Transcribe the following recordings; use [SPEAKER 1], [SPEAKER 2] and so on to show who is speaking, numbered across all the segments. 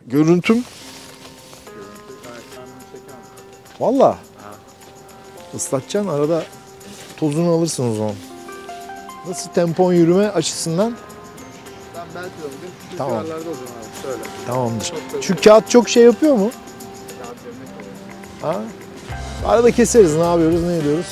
[SPEAKER 1] Görüntüm. Valla. Islatacaksın, arada tozunu alırsın o zaman. Nasıl tempon yürüme açısından?
[SPEAKER 2] Ben belki de bugün küçük
[SPEAKER 1] Tamam.
[SPEAKER 2] yerlerde o zaman abi şöyle.
[SPEAKER 1] Tamamdır. Şu kağıt çok şey yapıyor mu?
[SPEAKER 2] Kağıt yerine koyuyorum.
[SPEAKER 1] Ha? Arada keseriz, ne yapıyoruz, ne ediyoruz?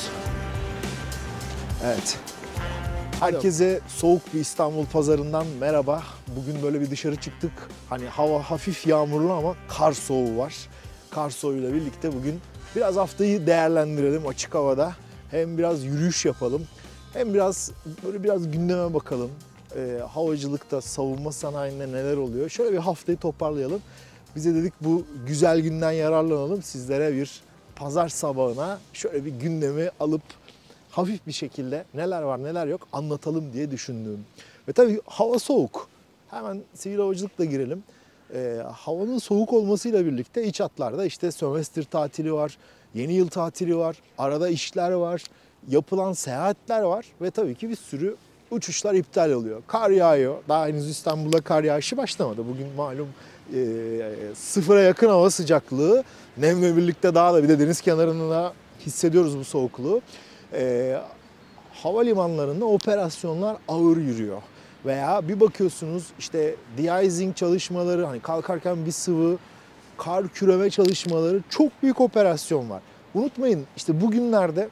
[SPEAKER 1] Evet. Herkese soğuk bir İstanbul pazarından merhaba. Bugün böyle bir dışarı çıktık. Hani hava hafif yağmurlu ama kar soğuğu var. Kar soğuğuyla birlikte bugün biraz haftayı değerlendirelim açık havada. Hem biraz yürüyüş yapalım, hem biraz gündeme bakalım. Havacılıkta, savunma sanayinde neler oluyor? Şöyle bir haftayı toparlayalım. Bize dedik bu güzel günden yararlanalım. Sizlere bir pazar sabahına şöyle bir gündemi alıp hafif bir şekilde neler var neler yok anlatalım diye düşündüm. Ve tabii hava soğuk. Hemen sivil havacılıkla girelim. Havanın soğuk olmasıyla birlikte iç hatlarda işte sömestr tatili var, yeni yıl tatili var, arada işler var, yapılan seyahatler var ve tabii ki bir sürü uçuşlar iptal oluyor. Kar yağıyor. Daha henüz İstanbul'da kar yağışı başlamadı. Bugün malum sıfıra yakın hava sıcaklığı. Nemle birlikte daha da bir de deniz kenarında hissediyoruz bu soğukluğu. Havalimanlarında operasyonlar ağır yürüyor. Veya bir bakıyorsunuz işte de-icing çalışmaları, hani kalkarken bir sıvı, kar küreme çalışmaları, çok büyük operasyon var. Unutmayın işte bugünlerde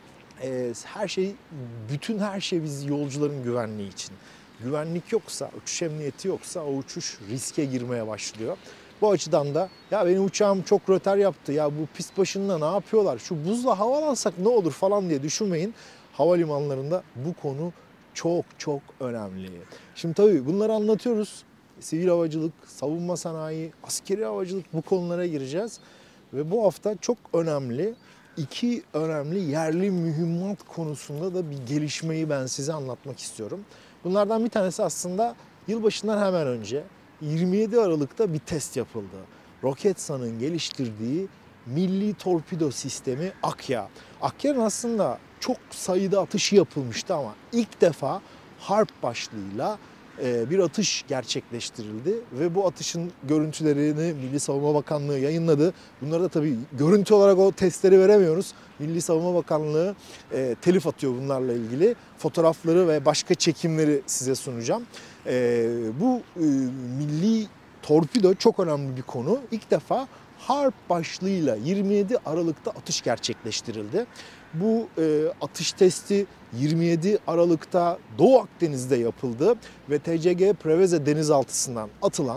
[SPEAKER 1] bütün her şey biz yolcuların güvenliği için. Güvenlik yoksa, uçuş emniyeti yoksa o uçuş riske girmeye başlıyor. Bu açıdan da ya benim uçağım çok rötar yaptı, ya bu pist başında ne yapıyorlar, şu buzla havalansak ne olur falan diye düşünmeyin. Havalimanlarında bu konu çok çok önemli. Şimdi tabii bunları anlatıyoruz. Sivil havacılık, savunma sanayi, askeri havacılık, bu konulara gireceğiz. Ve bu hafta çok önemli, iki önemli yerli mühimmat konusunda da bir gelişmeyi ben size anlatmak istiyorum. Bunlardan bir tanesi aslında yılbaşından hemen önce 27 Aralık'ta bir test yapıldı. Roketsan'ın geliştirdiği milli torpido sistemi Akya. Akya'nın aslında çok sayıda atışı yapılmıştı ama ilk defa harp başlığıyla bir atış gerçekleştirildi ve bu atışın görüntülerini Milli Savunma Bakanlığı yayınladı. Bunları da tabii görüntü olarak o testleri veremiyoruz. Milli Savunma Bakanlığı telif atıyor bunlarla ilgili. Fotoğrafları ve başka çekimleri size sunacağım. Bu milli torpido çok önemli bir konu. İlk defa harp başlığıyla 27 Aralık'ta atış gerçekleştirildi. Bu atış testi 27 Aralık'ta Doğu Akdeniz'de yapıldı ve TCG Preveze denizaltısından atılan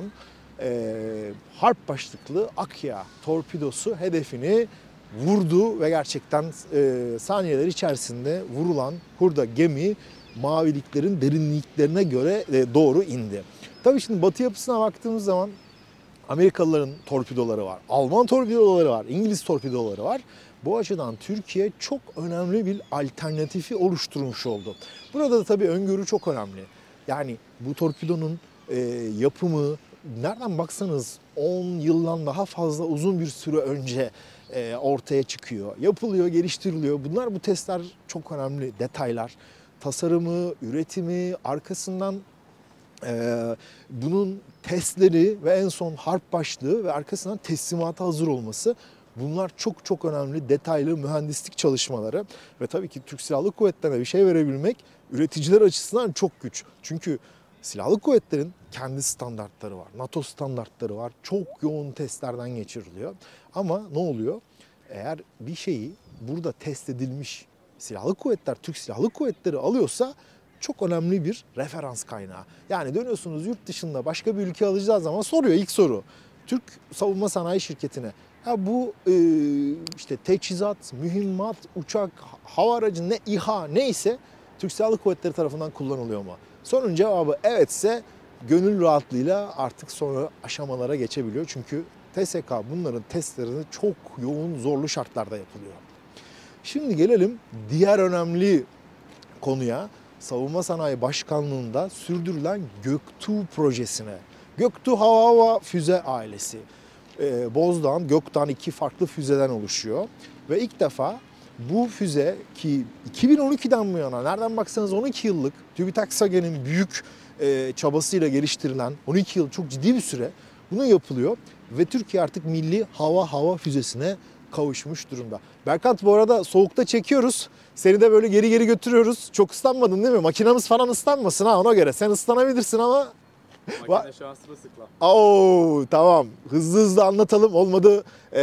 [SPEAKER 1] harp başlıklı Akya torpidosu hedefini vurdu ve gerçekten saniyeler içerisinde vurulan hurda gemi maviliklerin derinliklerine göre doğru indi. Tabii şimdi batı yapısına baktığımız zaman Amerikalıların torpidoları var, Alman torpidoları var, İngiliz torpidoları var. Bu açıdan Türkiye çok önemli bir alternatifi oluşturmuş oldu. Burada da tabii öngörü çok önemli. Yani bu torpidonun yapımı nereden baksanız 10 yıldan daha fazla uzun bir süre önce ortaya çıkıyor. Yapılıyor, geliştiriliyor. Bu testler çok önemli detaylar. Tasarımı, üretimi, arkasından bunun testleri ve en son harp başlığı ve arkasından teslimata hazır olması. Bunlar çok çok önemli detaylı mühendislik çalışmaları ve tabii ki Türk Silahlı Kuvvetleri'ne bir şey verebilmek üreticiler açısından çok güç. Çünkü Silahlı Kuvvetlerin kendi standartları var, NATO standartları var, çok yoğun testlerden geçiriliyor. Ama ne oluyor? Eğer bir şeyi burada test edilmiş Silahlı Kuvvetler, Türk Silahlı Kuvvetleri alıyorsa çok önemli bir referans kaynağı. Yani dönüyorsunuz yurt dışında başka bir ülke alacağı zaman soruyor ilk soru. Türk Savunma Sanayi Şirketi'ne. Ya bu işte teçhizat, mühimmat, uçak, hava aracı ne İHA neyse Türk Silahlı Kuvvetleri tarafından kullanılıyor mu? Sorunun cevabı evetse gönül rahatlığıyla artık sonra aşamalara geçebiliyor. Çünkü TSK bunların testlerini çok yoğun zorlu şartlarda yapılıyor. Şimdi gelelim diğer önemli konuya. Savunma Sanayi Başkanlığı'nda sürdürülen Göktuğ projesine. Göktuğ hava füze ailesi. Bozdağ, Göktuğ iki farklı füzeden oluşuyor. Ve ilk defa bu füze ki 2012'den bu yana nereden baksanız 12 yıllık TÜBİTAK SAGE'nin büyük çabasıyla geliştirilen 12 yıl çok ciddi bir süre. Bunu yapılıyor ve Türkiye artık milli hava füzesine kavuşmuş durumda. Berkant, bu arada soğukta çekiyoruz. Seni de böyle geri geri götürüyoruz. Çok ıslanmadın değil mi? Makinamız falan ıslanmasın ha, ona göre. Sen ıslanabilirsin ama...
[SPEAKER 2] Makine şu an sırılsıklam.
[SPEAKER 1] Oo, tamam. Hızlı hızlı anlatalım. Olmadı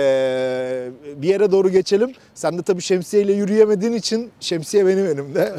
[SPEAKER 1] bir yere doğru geçelim. Sen de tabii şemsiyeyle yürüyemediğin için şemsiye benim elimde.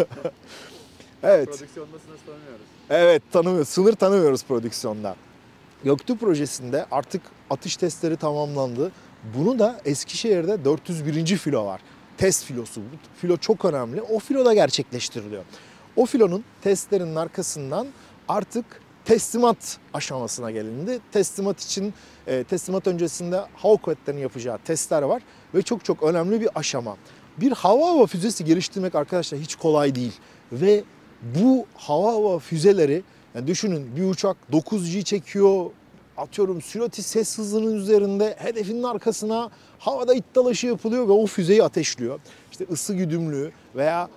[SPEAKER 1] Evet.
[SPEAKER 2] Prodüksiyonda sınır tanımıyoruz.
[SPEAKER 1] Evet, tanımıyoruz. Sınır tanımıyoruz prodüksiyonda. Göktürk projesinde artık atış testleri tamamlandı. Bunu da Eskişehir'de 401. filo var. Test filosu. Bu filo çok önemli. O filoda gerçekleştiriliyor. O filonun testlerinin arkasından artık teslimat aşamasına gelindi. Teslimat için, teslimat öncesinde hava kuvvetlerinin yapacağı testler var ve çok çok önemli bir aşama. Bir hava füzesi geliştirmek arkadaşlar hiç kolay değil ve bu hava füzeleri, yani düşünün, bir uçak 9G çekiyor, atıyorum süratli ses hızının üzerinde hedefinin arkasına havada ittalaşı yapılıyor ve o füzeyi ateşliyor. İşte ısı güdümlü veya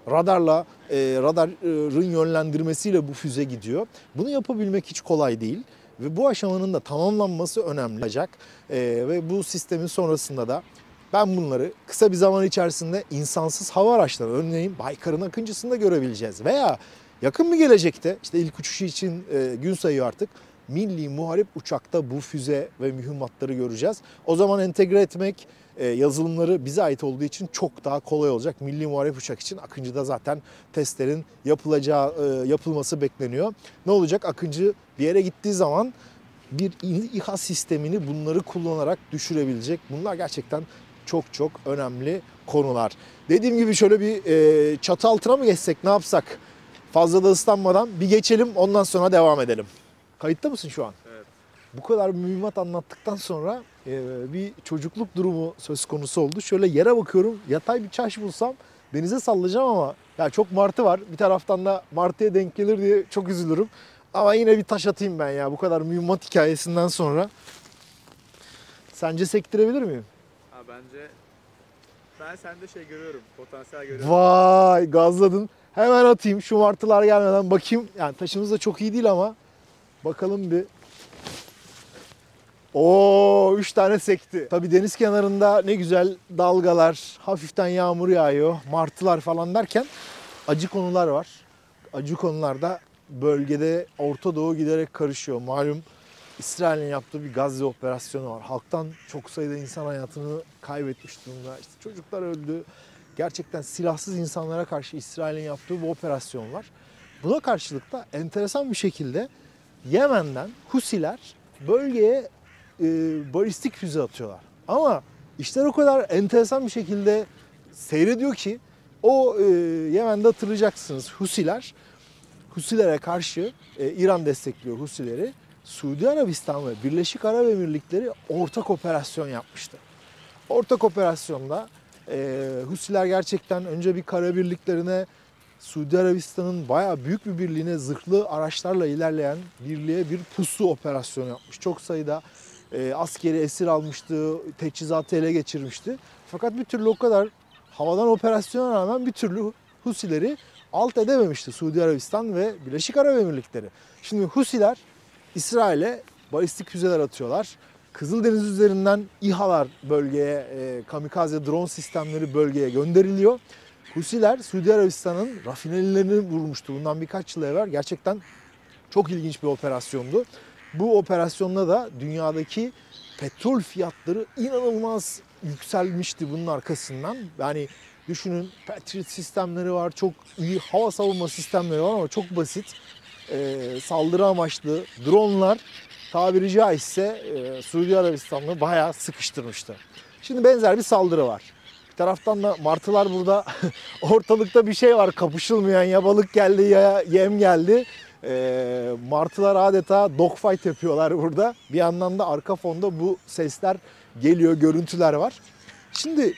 [SPEAKER 1] radarın yönlendirmesiyle bu füze gidiyor. Bunu yapabilmek hiç kolay değil ve bu aşamanın da tamamlanması önemli olacak. Ve bu sistemin sonrasında da ben bunları kısa bir zaman içerisinde insansız hava araçları, örneğin Baykar'ın Akıncısı'nda görebileceğiz. Veya yakın bir gelecekte, işte ilk uçuşu için gün sayıyor artık, milli muharip uçakta bu füze ve mühimmatları göreceğiz. O zaman entegre etmek, yazılımları bize ait olduğu için çok daha kolay olacak. Milli muharip uçak için Akıncı'da zaten testlerin yapılması bekleniyor. Ne olacak? Akıncı bir yere gittiği zaman bir İHA sistemini bunları kullanarak düşürebilecek. Bunlar gerçekten çok çok önemli konular. Dediğim gibi şöyle bir çatı altına mı geçsek, ne yapsak? Fazla da ıslanmadan bir geçelim, ondan sonra devam edelim. Kayıtta mısın şu an?
[SPEAKER 2] Evet.
[SPEAKER 1] Bu kadar mühimmat anlattıktan sonra bir çocukluk durumu söz konusu oldu. Şöyle yere bakıyorum, yatay bir çaş bulsam denize sallayacağım ama ya çok martı var. Bir taraftan da martıya denk gelir diye çok üzülürüm. Ama yine bir taş atayım ben ya, bu kadar mühimmat hikayesinden sonra. Sence sektirebilir miyim?
[SPEAKER 2] Ha, bence ben sende şey görüyorum, potansiyel görüyorum.
[SPEAKER 1] Vay, gazladın. Hemen atayım şu martılar gelmeden bakayım. Yani taşımız da çok iyi değil ama bakalım bir. Oo, 3 tane sekti. Tabii deniz kenarında ne güzel dalgalar, hafiften yağmur yağıyor, martılar falan derken acı konular var. Acı konularda bölgede Orta Doğu giderek karışıyor. Malum İsrail'in yaptığı bir Gazze operasyonu var. Halktan çok sayıda insan hayatını kaybetmiş durumda. İşte çocuklar öldü. Gerçekten silahsız insanlara karşı İsrail'in yaptığı bu operasyon var. Buna karşılık da enteresan bir şekilde Yemen'den Husiler bölgeye balistik füze atıyorlar. Ama işler o kadar enteresan bir şekilde seyrediyor ki o Yemen'de hatırlayacaksınız, Husilere karşı İran destekliyor Husileri. Suudi Arabistan ve Birleşik Arap Emirlikleri ortak operasyon yapmıştı. Ortak operasyonda Husiler gerçekten önce bir kara birliklerine, Suudi Arabistan'ın bayağı büyük bir birliğine, zırhlı araçlarla ilerleyen birliğe bir pusu operasyonu yapmış. Çok sayıda askeri esir almıştı, teçhizatı ele geçirmişti. Fakat bir türlü o kadar havadan operasyona rağmen bir türlü Husileri alt edememişti Suudi Arabistan ve Birleşik Arap Emirlikleri. Şimdi Husiler İsrail'e balistik füzeler atıyorlar. Kızıldeniz üzerinden İHA'lar bölgeye, kamikaze drone sistemleri bölgeye gönderiliyor. Husiler Suudi Arabistan'ın rafinerilerini vurmuştu bundan birkaç yıl evvel. Gerçekten çok ilginç bir operasyondu. Bu operasyonda da dünyadaki petrol fiyatları inanılmaz yükselmişti bunun arkasından. Yani düşünün, Patriot sistemleri var, çok iyi hava savunma sistemleri var ama çok basit saldırı amaçlı dronlar tabiri caizse Suudi Arabistan'ı bayağı sıkıştırmıştı. Şimdi benzer bir saldırı var. Bir taraftan da martılar burada ortalıkta bir şey var, kapışılmayan, ya balık geldi ya yem geldi. Martılar adeta dogfight yapıyorlar burada. Bir yandan da arka fonda bu sesler geliyor, görüntüler var. Şimdi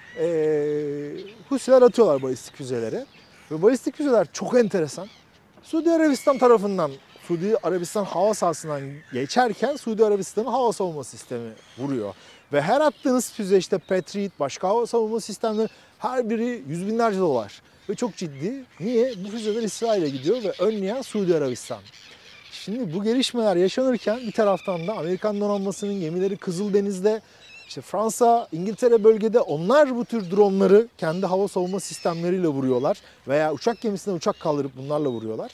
[SPEAKER 1] Husiler atıyorlar balistik füzeleri. Ve balistik füzeler çok enteresan. Suudi Arabistan tarafından, Suudi Arabistan hava sahasından geçerken Suudi Arabistan'ın hava savunma sistemi vuruyor. Ve her attığınız füze, işte Patriot, başka hava savunma sistemleri, her biri yüz binlerce dolar. Ve çok ciddi. Niye? Bu füzeler İsrail'e gidiyor ve önleyen Suudi Arabistan. Şimdi bu gelişmeler yaşanırken bir taraftan da Amerikan donanmasının gemileri Kızıldeniz'de, işte Fransa, İngiltere bölgede onlar bu tür dronları kendi hava savunma sistemleriyle vuruyorlar. Veya uçak gemisine uçak kaldırıp bunlarla vuruyorlar.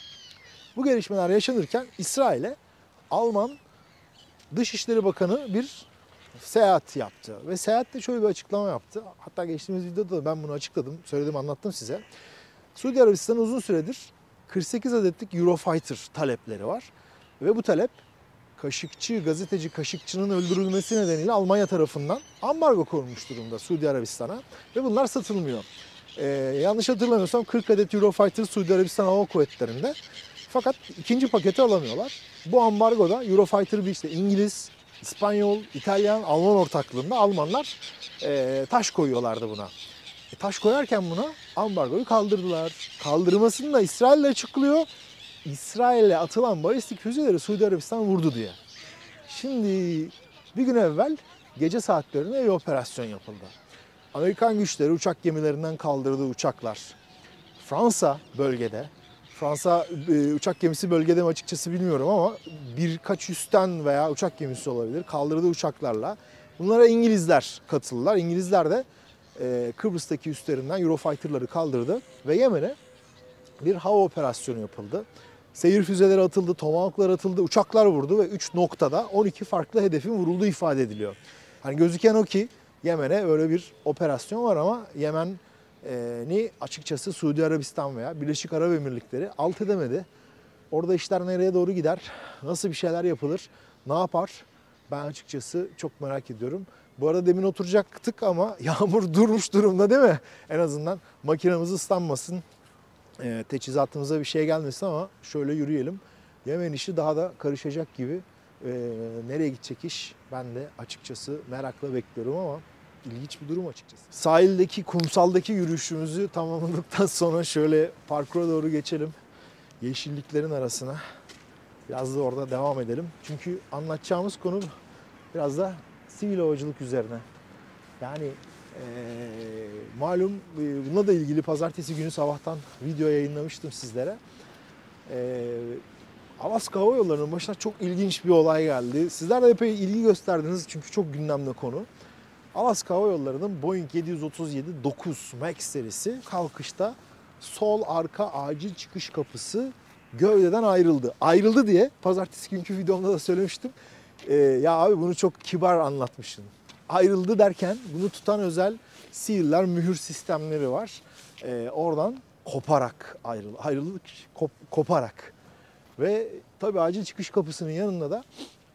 [SPEAKER 1] Bu gelişmeler yaşanırken İsrail'e Alman Dışişleri Bakanı bir seyahat yaptı. Ve seyahatte şöyle bir açıklama yaptı. Hatta geçtiğimiz videoda da ben bunu açıkladım, söyledim, anlattım size. Suudi Arabistan'ın uzun süredir 48 adetlik Eurofighter talepleri var. Ve bu talep Kaşıkçı, gazeteci Kaşıkçı'nın öldürülmesi nedeniyle Almanya tarafından ambargo konulmuş durumda Suudi Arabistan'a. Ve bunlar satılmıyor. Yanlış hatırlamıyorsam 40 adet Eurofighter Suudi Arabistan Hava Kuvvetleri'nde. Fakat ikinci paketi alamıyorlar. Bu ambargoda Eurofighter bir işte İngiliz, İspanyol, İtalyan, Alman ortaklığında Almanlar taş koyuyorlardı buna. Taş koyarken buna ambargoyu kaldırdılar. Kaldırmasını da İsrail'le açıklıyor. İsrail'e atılan balistik füzeleri Suudi Arabistan vurdu diye. Şimdi bir gün evvel gece saatlerinde bir operasyon yapıldı. Amerikan güçleri uçak gemilerinden kaldırdığı uçaklar Fransa bölgede, Fransa uçak gemisi bölgede mi açıkçası bilmiyorum ama birkaç üstten veya uçak gemisi olabilir kaldırdığı uçaklarla bunlara İngilizler katıldılar. İngilizler de Kıbrıs'taki üstlerinden Eurofighter'ları kaldırdı ve Yemen'e bir hava operasyonu yapıldı. Seyir füzeleri atıldı, tomahawklar atıldı, uçaklar vurdu ve 3 noktada 12 farklı hedefin vurulduğu ifade ediliyor. Hani gözüken o ki Yemen'e öyle bir operasyon var ama Yemen'i açıkçası Suudi Arabistan veya Birleşik Arap Emirlikleri alt edemedi. Orada işler nereye doğru gider, nasıl bir şeyler yapılır, ne yapar ben açıkçası çok merak ediyorum. Bu arada demin oturacaktık ama yağmur durmuş durumda değil mi? En azından makinemiz ıslanmasın. Teçhizatımıza bir şey gelmesin ama şöyle yürüyelim. Yemen işi daha da karışacak gibi. Nereye gidecek iş ben de açıkçası merakla bekliyorum ama ilginç bir durum açıkçası. Sahildeki, kumsaldaki yürüyüşümüzü tamamladıktan sonra şöyle parkura doğru geçelim. Yeşilliklerin arasına. Biraz da orada devam edelim. Çünkü anlatacağımız konu biraz da sivil havacılık üzerine. Yani malum bununla da ilgili pazartesi günü sabahtan video yayınlamıştım sizlere. Alaska Hava Yolları'nın başına çok ilginç bir olay geldi. Sizler de epey ilgi gösterdiniz çünkü çok gündemde konu. Alaska Hava Yolları'nın Boeing 737-9 MAX serisi kalkışta sol arka acil çıkış kapısı gövdeden ayrıldı. Ayrıldı diye pazartesi günkü videomda da söylemiştim. Ya abi bunu çok kibar anlatmışsın. Ayrıldı derken bunu tutan özel sihirler, mühür sistemleri var. Oradan koparak ayrıldı, koparak. Ve tabii acil çıkış kapısının yanında da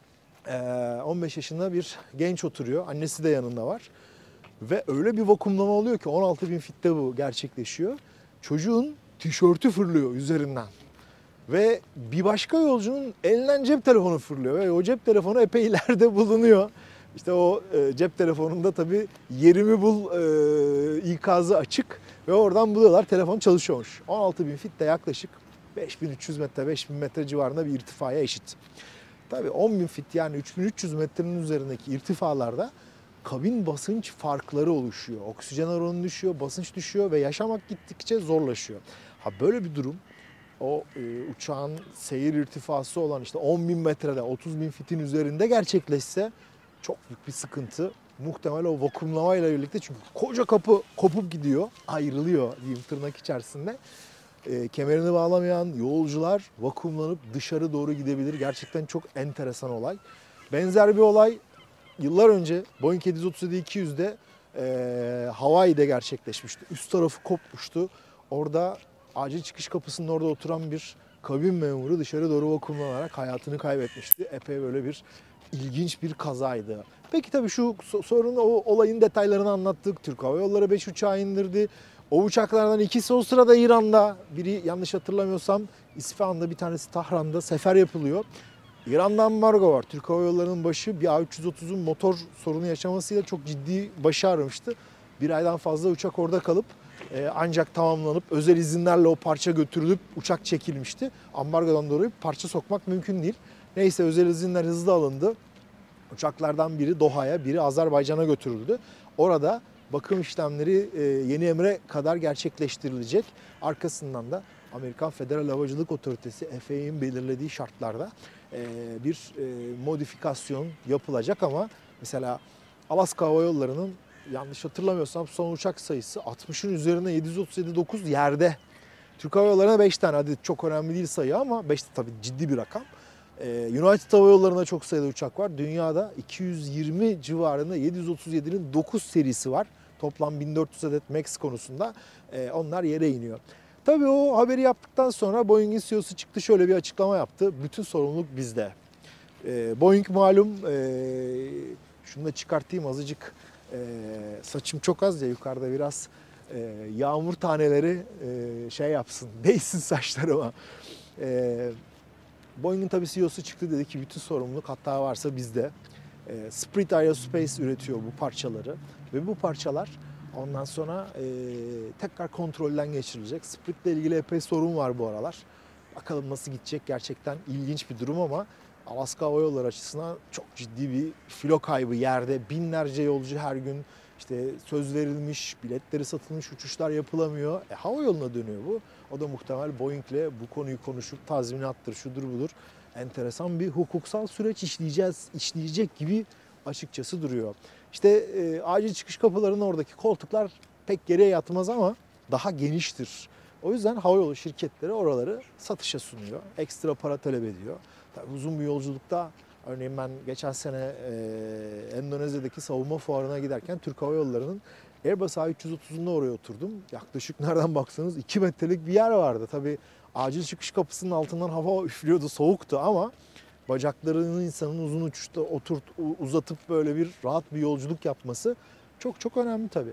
[SPEAKER 1] 15 yaşında bir genç oturuyor. Annesi de yanında var. Ve öyle bir vakumlama oluyor ki 16.000 fitte bu gerçekleşiyor. Çocuğun tişörtü fırlıyor üzerinden. Ve bir başka yolcunun elinden cep telefonu fırlıyor. Ve o cep telefonu epey ileride bulunuyor. İşte o cep telefonunda tabii yerimi bul ikazı açık. Ve oradan buluyorlar. Telefon çalışıyormuş. 16.000 fit de yaklaşık 5.300 metre, 5.000 metre civarında bir irtifaya eşit. Tabii 10.000 fit yani 3.300 metrenin üzerindeki irtifalarda kabin basınç farkları oluşuyor. Oksijen oranı düşüyor, basınç düşüyor ve yaşamak gittikçe zorlaşıyor. Ha böyle bir durum o uçağın seyir irtifası olan işte 10.000 metrede 30.000 fitin üzerinde gerçekleşse çok büyük bir sıkıntı. Muhtemel o vakumlamayla birlikte çünkü koca kapı kopup gidiyor, ayrılıyor diyeyim tırnak içerisinde. Kemerini bağlamayan yolcular vakumlanıp dışarı doğru gidebilir. Gerçekten çok enteresan olay. Benzer bir olay yıllar önce Boeing 737-200'de Hawaii'de gerçekleşmişti. Üst tarafı kopmuştu. Orada acil çıkış kapısının orada oturan bir kabin memuru dışarı doğru vakumlanarak hayatını kaybetmişti. Epey böyle bir ilginç bir kazaydı. Peki tabii şu sorunun o olayın detaylarını anlattık. Türk Hava Yolları 5 uçağı indirdi. O uçaklardan ikisi o sırada İran'da, biri yanlış hatırlamıyorsam İsfahan'da, bir tanesi Tahran'da sefer yapılıyor. İran'da ambargo var. Türk Hava Yolları'nın başı bir A330'un motor sorunu yaşamasıyla çok ciddi başı ağrımıştı. Bir aydan fazla uçak orada kalıp ancak tamamlanıp özel izinlerle o parça götürülüp uçak çekilmişti. Ambargodan dolayı parça sokmak mümkün değil. Neyse özel izinler hızlı alındı. Uçaklardan biri Doha'ya, biri Azerbaycan'a götürüldü. Orada bakım işlemleri Yeni Emre kadar gerçekleştirilecek. Arkasından da Amerikan Federal Havacılık Otoritesi FAA'nin belirlediği şartlarda bir modifikasyon yapılacak ama mesela Alaska Hava Yolları'nın yanlış hatırlamıyorsam son uçak sayısı 60'ın üzerine 737-9 yerde. Türk Hava Yolları'na 5 tane adet çok önemli değil sayı ama 5 de tabii ciddi bir rakam. United Hava Yolları'nda çok sayıda uçak var. Dünyada 220 civarında 737'nin 9 serisi var. Toplam 1400 adet MAX konusunda onlar yere iniyor. Tabii o haberi yaptıktan sonra Boeing'in CEO'su çıktı şöyle bir açıklama yaptı. Bütün sorumluluk bizde. Boeing malum, şunu da çıkartayım azıcık, saçım çok az ya yukarıda biraz yağmur taneleri şey yapsın, değsin saçlarıma. Boeing'in tabii CEO'su çıktı dedi ki bütün sorumluluk hatta varsa bizde. Spirit Aerospace üretiyor bu parçaları ve bu parçalar ondan sonra tekrar kontrolden geçirilecek. Spirit'le ilgili epey sorun var bu aralar. Bakalım nasıl gidecek, gerçekten ilginç bir durum ama Alaska Hava Yolları açısından çok ciddi bir filo kaybı yerde. Binlerce yolcu her gün, işte söz verilmiş, biletleri satılmış, uçuşlar yapılamıyor. Hava yoluna dönüyor bu. O da muhtemel Boeing'le bu konuyu konuşup tazminattır, şudur budur. Enteresan bir hukuksal süreç işleyecek gibi açıkçası duruyor. İşte acil çıkış kapılarının oradaki koltuklar pek geriye yatmaz ama daha geniştir. O yüzden havayolu şirketleri oraları satışa sunuyor. Ekstra para talep ediyor. Tabii uzun bir yolculukta, örneğin ben geçen sene Endonezya'daki savunma fuarına giderken Türk Hava Yolları'nın Airbus A330'unda oraya oturdum. Yaklaşık nereden baksanız 2 metrelik bir yer vardı. Tabii acil çıkış kapısının altından hava üflüyordu, soğuktu ama bacaklarını insanın uzun uçuşta uzatıp böyle bir rahat bir yolculuk yapması çok çok önemli tabii.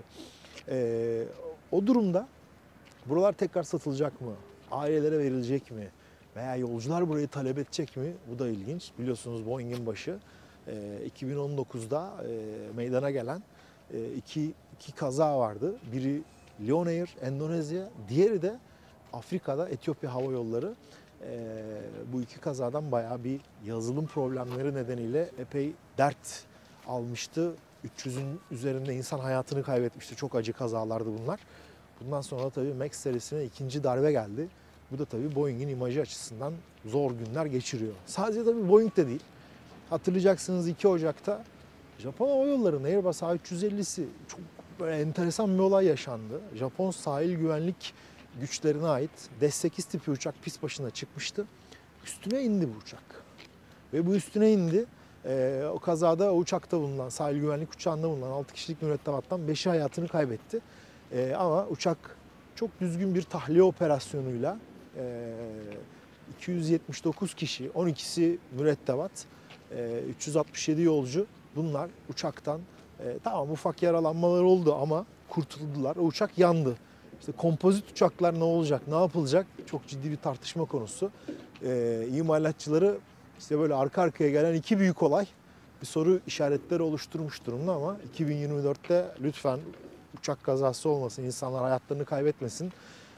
[SPEAKER 1] O durumda buralar tekrar satılacak mı? Ailelere verilecek mi? Veya yolcular burayı talep edecek mi? Bu da ilginç. Biliyorsunuz Boeing'in başı 2019'da meydana gelen iki kaza vardı. Biri Lion Air, Endonezya, diğeri de Afrika'da Etiyopya Hava Yolları. Bu iki kazadan bayağı bir yazılım problemleri nedeniyle epey dert almıştı. 300'ün üzerinde insan hayatını kaybetmişti. Çok acı kazalardı bunlar. Bundan sonra tabii MAX serisine ikinci darbe geldi. Bu da tabii Boeing'in imajı açısından zor günler geçiriyor. Sadece tabii Boeing de değil. Hatırlayacaksınız 2 Ocak'ta Japon Hava Yolları'nın Airbus A350'si çok böyle enteresan bir olay yaşandı. Japon sahil güvenlik güçlerine ait D8 tipi uçak pist başına çıkmıştı. Üstüne indi bu uçak. Ve bu üstüne indi. O kazada o uçakta bulunan, sahil güvenlik uçağında bulunan 6 kişilik mürettebattan 5'i hayatını kaybetti. Ama uçak çok düzgün bir tahliye operasyonuyla 279 kişi, 12'si mürettebat, 367 yolcu, bunlar uçaktan tamam ufak yaralanmalar oldu ama kurtuldular. O uçak yandı. İşte kompozit uçaklar ne olacak, ne yapılacak çok ciddi bir tartışma konusu. İmalatçıları işte böyle arka arkaya gelen iki büyük olay bir soru işaretleri oluşturmuş durumda ama 2024'te lütfen uçak kazası olmasın, insanlar hayatlarını kaybetmesin.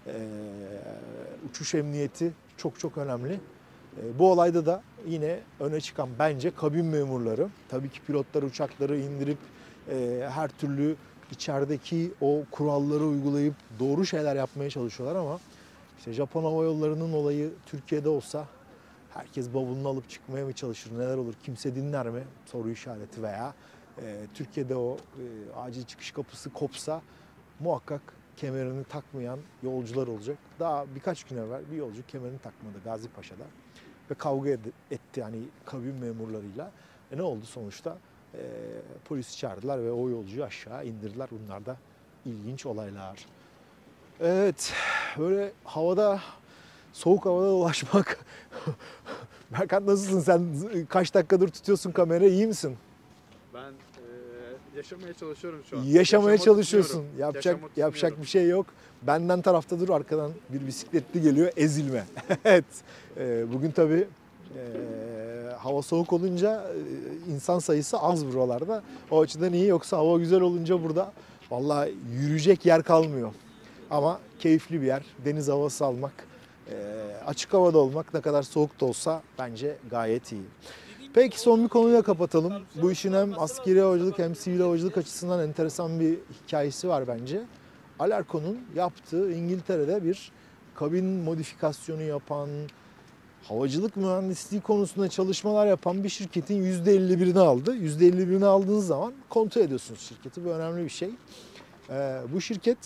[SPEAKER 1] Uçuş emniyeti çok çok önemli. Bu olayda da yine öne çıkan bence kabin memurları. Tabii ki pilotlar uçakları indirip her türlü içerideki o kuralları uygulayıp doğru şeyler yapmaya çalışıyorlar ama işte Japon Hava Yolları'nın olayı Türkiye'de olsa herkes bavulunu alıp çıkmaya mı çalışır, neler olur, kimse dinler mi soru işareti veya Türkiye'de o acil çıkış kapısı kopsa muhakkak kemerini takmayan yolcular olacak. Daha birkaç gün evvel bir yolcu kemerini takmadı Gazi Paşa'da ve kavga etti yani kabin memurlarıyla. Ne oldu sonuçta? Polisi çağırdılar ve o yolcuyu aşağı indirdiler. Bunlar da ilginç olaylar. Evet, böyle havada, soğuk havada dolaşmak. Berkant nasılsın sen? Kaç dakikadır tutuyorsun kamerayı, iyi misin?
[SPEAKER 2] Ben yaşamaya çalışıyorum şu an.
[SPEAKER 1] Yaşamaya çalışıyorsun.
[SPEAKER 2] Yaşamak
[SPEAKER 1] Yapacak bir şey yok. Benden tarafta dur, arkadan bir bisikletli geliyor, ezilme. Evet. Bugün tabii hava soğuk olunca insan sayısı az buralarda. O açıdan iyi. Yoksa hava güzel olunca burada vallahi yürüyecek yer kalmıyor. Ama keyifli bir yer. Deniz havası almak, açık havada olmak ne kadar soğuk da olsa bence gayet iyi. Peki son bir konuyla kapatalım. Bu işin hem askeri havacılık hem sivil havacılık açısından enteresan bir hikayesi var bence. Alarko'nun yaptığı İngiltere'de bir kabin modifikasyonu yapan, havacılık mühendisliği konusunda çalışmalar yapan bir şirketin %51'ini aldı. %51'ini aldığınız zaman kontrol ediyorsunuz şirketi. Bu önemli bir şey. Bu şirket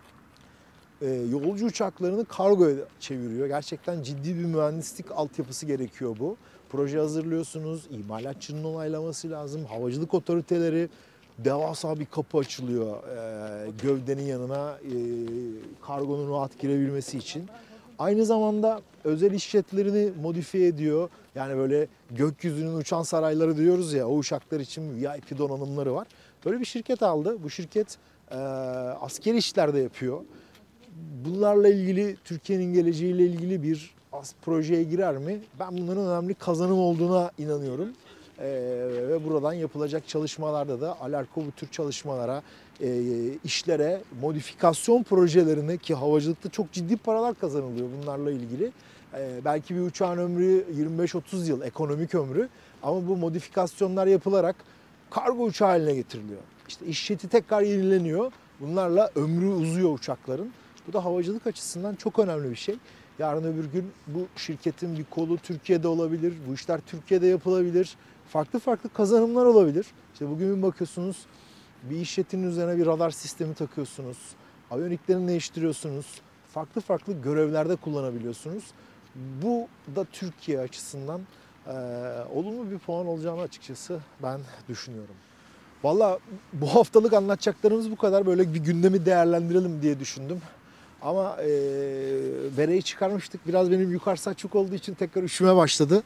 [SPEAKER 1] yolcu uçaklarını kargoya çeviriyor. Gerçekten ciddi bir mühendislik altyapısı gerekiyor bu. Proje hazırlıyorsunuz, imalatçının onaylaması lazım, havacılık otoriteleri, devasa bir kapı açılıyor gövdenin yanına kargonun rahat girebilmesi için. Aynı zamanda özel işletlerini modifiye ediyor. Yani böyle gökyüzünün uçan sarayları diyoruz ya, o uçaklar için VIP donanımları var. Böyle bir şirket aldı. Bu şirket askeri işler de yapıyor. Bunlarla ilgili, Türkiye'nin geleceğiyle ilgili bir projeye girer mi? Ben bunların önemli kazanım olduğuna inanıyorum. Ve buradan yapılacak çalışmalarda da Alarko bu tür çalışmalara, işlere, modifikasyon projelerine, ki havacılıkta çok ciddi paralar kazanılıyor bunlarla ilgili. Belki bir uçağın ömrü 25-30 yıl, ekonomik ömrü, ama bu modifikasyonlar yapılarak kargo uçağı haline getiriliyor. İşte iş jeti tekrar yenileniyor. Bunlarla ömrü uzuyor uçakların. Bu da havacılık açısından çok önemli bir şey. Yarın öbür gün bu şirketin bir kolu Türkiye'de olabilir. Bu işler Türkiye'de yapılabilir. Farklı farklı kazanımlar olabilir. İşte bugün bakıyorsunuz, bir iş jetinin üzerine bir radar sistemi takıyorsunuz. Aviyoniklerini değiştiriyorsunuz. Farklı farklı görevlerde kullanabiliyorsunuz. Bu da Türkiye açısından olumlu bir puan olacağını açıkçası ben düşünüyorum. Valla bu haftalık anlatacaklarımız bu kadar. Böyle bir gündemi değerlendirelim diye düşündüm. Ama bereyi çıkarmıştık. Biraz benim yukarı saçuk olduğu için tekrar üşüme başladı.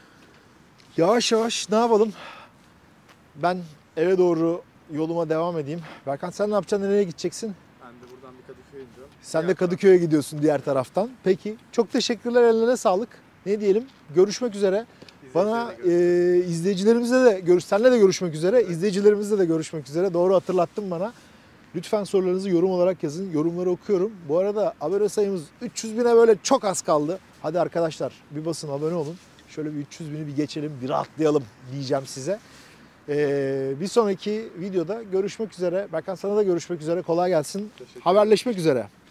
[SPEAKER 1] Yavaş yavaş ne yapalım? Ben eve doğru yoluma devam edeyim. Berkan, sen ne yapacaksın? Nereye gideceksin?
[SPEAKER 2] Ben de buradan bir Kadıköy'e gidiyorum.
[SPEAKER 1] Sen de Kadıköy'e gidiyorsun diğer taraftan. Peki. Çok teşekkürler. Ellerine sağlık. Ne diyelim? Görüşmek üzere. Bana izleyicilerimizle de senle de görüşmek üzere. Evet. İzleyicilerimizle de görüşmek üzere. Doğru hatırlattın bana. Lütfen sorularınızı yorum olarak yazın. Yorumları okuyorum. Bu arada abone sayımız 300 bine böyle çok az kaldı. Hadi arkadaşlar bir basın, abone olun. Şöyle bir 300 bini bir geçelim, bir rahatlayalım diyeceğim size. Bir sonraki videoda görüşmek üzere. Berkan, sana da görüşmek üzere. Kolay gelsin. Haberleşmek üzere.